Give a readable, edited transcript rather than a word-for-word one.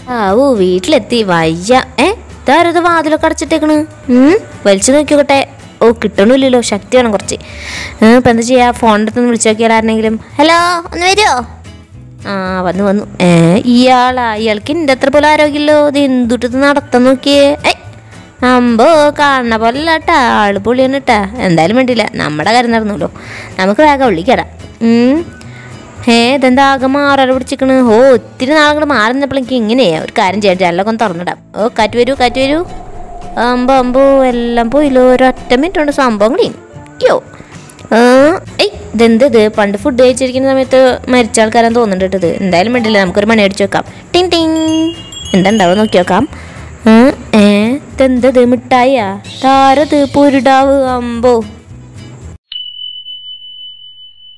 ഓ വീട്ടിലെത്തി വയ്യ. ഇതാരത് വാതിലൊക്കെ അടച്ചിട്ടേക്കണ്? വലിച്ചു നോക്കിയോട്ടെ. ഓ കിട്ടണില്ലല്ലോ, ശക്തി വേണം കുറച്ച്. ഇപ്പം എന്താ ചെയ്യുക? ഫോണിൻ്റെ അടുത്തൊന്ന് വിളിച്ചു നോക്കിയാലാരെങ്കിലും. ഹലോ, ഒന്ന് വരുമോ? വന്നു. ഇയാൾക്ക് എൻ്റെ അത്ര പോലെ ആരോഗ്യമല്ലോ. ഇത് എന്തുട്ടിട്ട് നടത്താൻ നോക്കിയേ. അമ്പോ കാണണ പോലെ കേട്ടാ, ആള് പൊളിയാണ് കേട്ടാ. എന്തായാലും വേണ്ടിയില്ല, നമ്മുടെ കാര്യം നടന്നല്ലോ. നമുക്ക് വേഗം വിളിക്കടാ. ഇതെന്താ ആകെ മാറാറ് പിടിച്ചിക്കണ്? ഒത്തിരി നാളെ മാറി നിന്നപ്പോഴേക്ക് ഇങ്ങനെയാ. ഒരു കാര്യം ചെയ്യാം, ജനലൊക്കെ ഒന്ന് തുറന്നിടാം. കാറ്റ് വരൂ. അമ്പോ എല്ലാം പോയില്ലോ. ഒരൊറ്റ മിനിറ്റ് കൊണ്ട് സംഭവം യോ. ഇതെന്തത്? പണ്ട് ഫുഡ് കഴിച്ചിരിക്കുന്ന സമയത്ത് മരിച്ച ആൾക്കാരാന്ന് തോന്നുന്നുണ്ട് ഇത്. എന്തായാലും വേണ്ടില്ല, നമുക്കൊരു മണി അടിച്ചു വെക്കാം. ടിങ് ടിങ്. എന്താ ഉണ്ടാവും നോക്കി നോക്കാം. ഇതെന്തത്? മിഠായിയാ? താരത്? പൊരുടാവ്. അമ്പോ